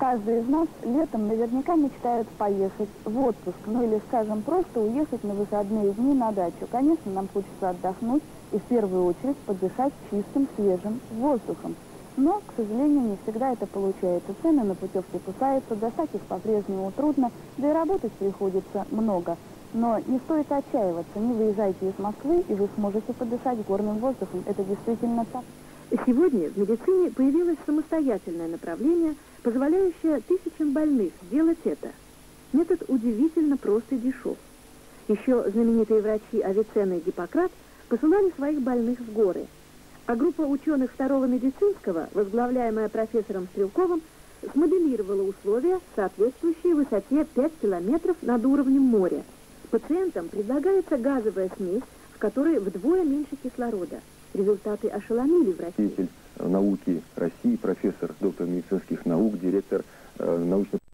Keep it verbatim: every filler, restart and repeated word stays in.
Каждый из нас летом наверняка мечтает поехать в отпуск, ну или, скажем, просто уехать на выходные дни на дачу. Конечно, нам хочется отдохнуть и в первую очередь подышать чистым, свежим воздухом. Но, к сожалению, не всегда это получается. Цены на путевки кусаются, достать их по-прежнему трудно, да и работать приходится много. Но не стоит отчаиваться, не выезжайте из Москвы, и вы сможете подышать горным воздухом. Это действительно так. Сегодня в медицине появилось самостоятельное направление, позволяющее тысячам больных сделать это. Метод удивительно прост и дешев. Еще знаменитые врачи Авиценна и Гиппократ посылали своих больных в горы. А группа ученых второго медицинского, возглавляемая профессором Стрелковым, смоделировала условия, соответствующие высоте пять километров над уровнем моря. Пациентам предлагается газовая смесь, в которой вдвое меньше кислорода. Результаты ошеломили врачей. Деятель науки России, профессор, доктор медицинских наук, директор э, научного...